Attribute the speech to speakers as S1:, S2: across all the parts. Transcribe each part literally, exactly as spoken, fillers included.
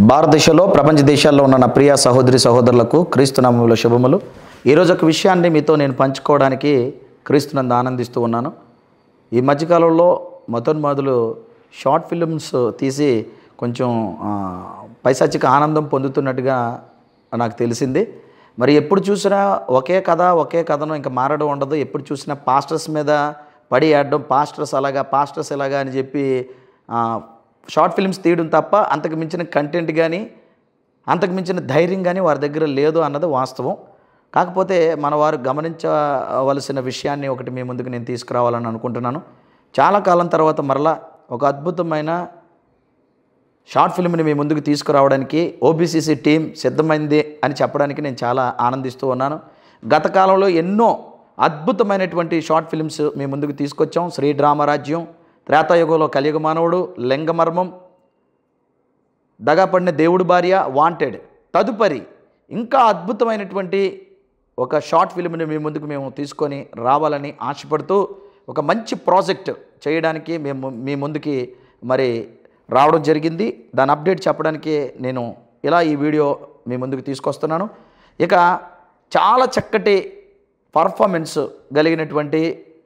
S1: భారతదేశంలో ప్రపంచ దేశాల్లో ఉన్న నా ప్రియ సహోదరి సహోదరులకు క్రీస్తునామములో శుభములు. ఈరోజు ఒక విషయాన్ని మీతో నేను పంచుకోవడానికి క్రీస్తునందు ఆనందిస్తూ ఉన్నాను. ఈ మధ్యకాలంలో మతోన్మాదులు షార్ట్ ఫిల్మ్స్ తీసి కొంచెం పైశాచిక ఆనందం పొందుతున్నట్టుగా నాకు తెలిసింది. మరి ఎప్పుడు చూసినా ఒకే కథ ఒకే కథను ఇంకా మారడం ఉండదు. ఎప్పుడు చూసినా పాస్టర్స్ మీద పడి ఆడడం, పాస్టర్స్ అలాగా పాస్టర్స్ ఎలాగా అని చెప్పి షార్ట్ ఫిల్మ్స్ తీయడం తప్ప అంతకు మించిన కంటెంట్ కానీ అంతకు మించిన ధైర్యం కానీ వారి దగ్గర లేదు అన్నది వాస్తవం. కాకపోతే మన వారు గమనించవలసిన విషయాన్ని ఒకటి మీ ముందుకు నేను తీసుకురావాలని అనుకుంటున్నాను. చాలా కాలం తర్వాత మరలా ఒక అద్భుతమైన షార్ట్ ఫిల్మ్ని మీ ముందుకు తీసుకురావడానికి ఓబీసీసీ టీం సిద్ధమైంది అని చెప్పడానికి నేను చాలా ఆనందిస్తూ ఉన్నాను. గత కాలంలో ఎన్నో అద్భుతమైనటువంటి షార్ట్ ఫిల్మ్స్ మీ ముందుకు తీసుకొచ్చాం. శ్రీరామరాజ్యం, త్రేతాయుగంలో కలియుగ మానవుడు, లింగమర్మం, దగాపడిన దేవుడు భార్య, వాంటెడ్. తదుపరి ఇంకా అద్భుతమైనటువంటి ఒక షార్ట్ ఫిల్మ్ని మీ ముందుకు మేము తీసుకొని రావాలని ఆశపడుతూ ఒక మంచి ప్రాజెక్ట్ చేయడానికి మేము మీ ముందుకి మరి రావడం జరిగింది. దాని అప్డేట్ చెప్పడానికి నేను ఇలా ఈ వీడియో మీ ముందుకు తీసుకొస్తున్నాను. ఇక చాలా చక్కటి పర్ఫార్మెన్స్ కలిగినటువంటి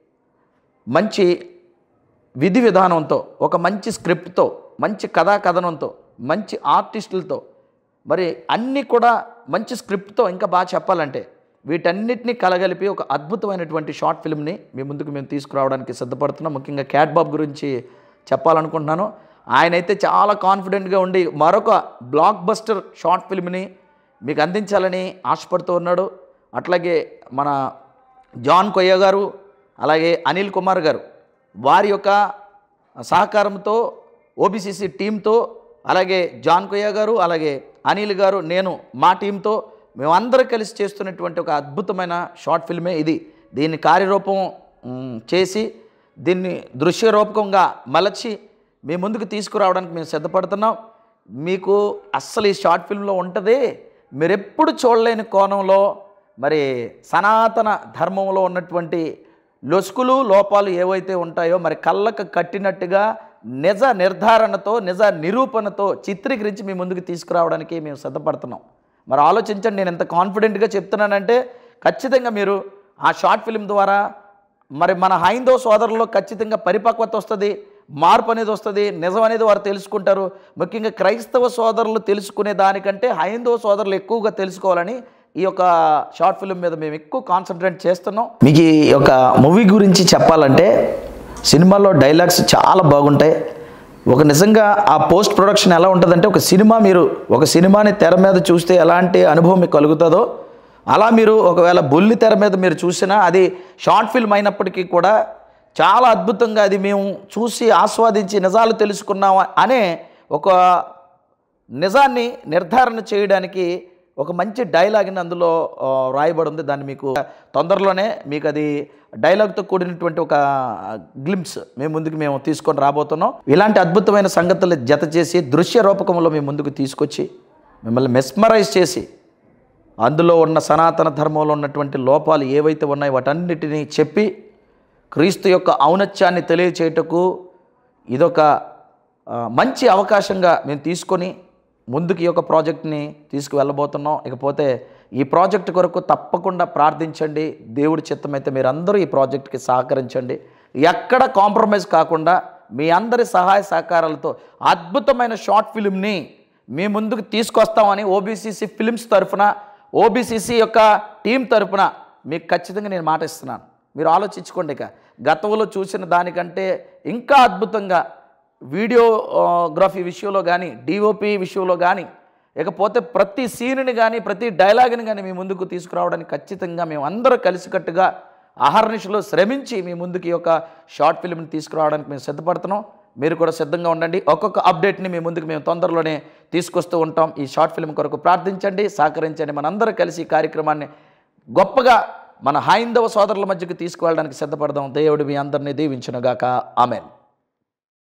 S1: మంచి విధి విధానంతో, ఒక మంచి స్క్రిప్ట్తో, మంచి కథా కథనంతో, మంచి ఆర్టిస్టులతో, మరి అన్నీ కూడా మంచి స్క్రిప్ట్తో, ఇంకా బాగా చెప్పాలంటే వీటన్నిటినీ కలగలిపి ఒక అద్భుతమైనటువంటి షార్ట్ ఫిల్మ్ని మీ ముందుకు మేము తీసుకురావడానికి సిద్ధపడుతున్నాం. ముఖ్యంగా క్యాట్ బాబ్ గురించి చెప్పాలనుకుంటున్నాను. ఆయనైతే చాలా కాన్ఫిడెంట్గా ఉండి మరొక బ్లాక్ బస్టర్ షార్ట్ ఫిల్మ్ని మీకు అందించాలని ఆశపడుతూ ఉన్నాడు. అట్లాగే మన జాన్ కొయ్య గారు, అలాగే అనిల్ కుమార్ గారు, వారి యొక్క సహకారంతో ఓబీసీసీ టీంతో, అలాగే జాన్ కొయ్య గారు, అలాగే అనిల్ గారు, నేను మా టీంతో మేమందరూ కలిసి చేస్తున్నటువంటి ఒక అద్భుతమైన షార్ట్ ఫిల్మే ఇది. దీన్ని కార్యరూపం చేసి దీన్ని దృశ్య రూపకంగా మలచి మీ ముందుకు తీసుకురావడానికి మేము సిద్ధపడుతున్నాం. మీకు అస్సలు ఈ షార్ట్ ఫిల్మ్లో ఉంటుంది మీరెప్పుడు చూడలేని కోణంలో మరి సనాతన ధర్మంలో ఉన్నటువంటి లొసుకులు లోపాలు ఏవైతే ఉంటాయో మరి కళ్ళకు కట్టినట్టుగా నిజ నిర్ధారణతో, నిజ నిరూపణతో చిత్రీకరించి మీ ముందుకు తీసుకురావడానికి మేము సిద్ధపడుతున్నాం. మరి ఆలోచించండి, నేను ఎంత కాన్ఫిడెంట్గా చెప్తున్నానంటే ఖచ్చితంగా మీరు ఆ షార్ట్ ఫిల్మ్ ద్వారా మరి మన హైందవ సోదరుల్లో ఖచ్చితంగా పరిపక్వత వస్తుంది, మార్పు అనేది వస్తుంది, నిజం అనేది వారు తెలుసుకుంటారు. ముఖ్యంగా క్రైస్తవ సోదరులు తెలుసుకునే దానికంటే హైందవ సోదరులు ఎక్కువగా తెలుసుకోవాలని ఈ యొక్క షార్ట్ ఫిల్మ్ మీద మేము ఎక్కువ కాన్సన్ట్రేట్ చేస్తున్నాం. మీకు ఈ యొక్క మూవీ గురించి చెప్పాలంటే సినిమాలో డైలాగ్స్ చాలా బాగుంటాయి. ఒక నిజంగా ఆ పోస్ట్ ప్రొడక్షన్ ఎలా ఉంటుందంటే, ఒక సినిమా మీరు ఒక సినిమాని తెర మీద చూస్తే ఎలాంటి అనుభవం మీకు కలుగుతుందో అలా మీరు ఒకవేళ బుల్లి తెర మీద మీరు చూసినా అది షార్ట్ ఫిల్మ్ అయినప్పటికీ కూడా చాలా అద్భుతంగా అది మేము చూసి ఆస్వాదించి నిజాలు తెలుసుకున్నాం అనే ఒక నిజాన్ని నిర్ధారణ చేయడానికి ఒక మంచి డైలాగ్ని అందులో రాయబడి ఉంది. దాన్ని మీకు తొందరలోనే మీకు అది డైలాగ్తో కూడినటువంటి ఒక గ్లింప్స్ మేము ముందుకు మేము తీసుకొని రాబోతున్నాం. ఇలాంటి అద్భుతమైన సంగతులు జత చేసి దృశ్య రూపకంలో మేము ముందుకు తీసుకొచ్చి మిమ్మల్ని మెస్మరైజ్ చేసి అందులో ఉన్న సనాతన ధర్మంలో ఉన్నటువంటి లోపాలు ఏవైతే ఉన్నాయో వాటన్నిటినీ చెప్పి క్రీస్తు యొక్క ఔన్నత్యాన్ని తెలియచేయటకు ఇదొక మంచి అవకాశంగా మేము తీసుకొని ముందుకు ఈ యొక్క ప్రాజెక్ట్ని తీసుకువెళ్ళబోతున్నాం. ఇకపోతే ఈ ప్రాజెక్ట్ కొరకు తప్పకుండా ప్రార్థించండి. దేవుడి చిత్తమైతే మీరందరూ ఈ ప్రాజెక్ట్కి సహకరించండి. ఎక్కడ కాంప్రమైజ్ కాకుండా మీ అందరి సహాయ సహకారాలతో అద్భుతమైన షార్ట్ ఫిల్మ్ని మీ ముందుకు తీసుకొస్తామని ఓబీసీసీ ఫిల్మ్స్ తరఫున, ఓబీసీసీ యొక్క టీం తరఫున మీకు ఖచ్చితంగా నేను మాట ఇస్తున్నాను. మీరు ఆలోచించుకోండి. ఇక గతంలో చూసిన దానికంటే ఇంకా అద్భుతంగా వీడియోగ్రఫీ విషయంలో కానీ, డిఓపి విషయంలో కానీ, ఇకపోతే ప్రతి సీన్ని కానీ ప్రతి డైలాగ్ని కానీ మీ ముందుకు తీసుకురావడానికి ఖచ్చితంగా మేము అందరూ కలిసికట్టుగా అహర్నిశలో శ్రమించి మీ ముందుకు ఈ యొక్క షార్ట్ ఫిల్మ్ని తీసుకురావడానికి మేము సిద్ధపడుతున్నాం. మీరు కూడా సిద్ధంగా ఉండండి. ఒక్కొక్క అప్డేట్ని మీ ముందుకు మేము తొందరలోనే తీసుకొస్తూ ఉంటాం. ఈ షార్ట్ ఫిల్మ్ కొరకు ప్రార్థించండి, సహకరించండి. మనందరూ కలిసి ఈ కార్యక్రమాన్ని గొప్పగా మన హైందవ సోదరుల మధ్యకు తీసుకువెళ్ళడానికి సిద్ధపడదాం. దేవుడు మీ అందరినీ దీవించునుగాక. ఆమేన్.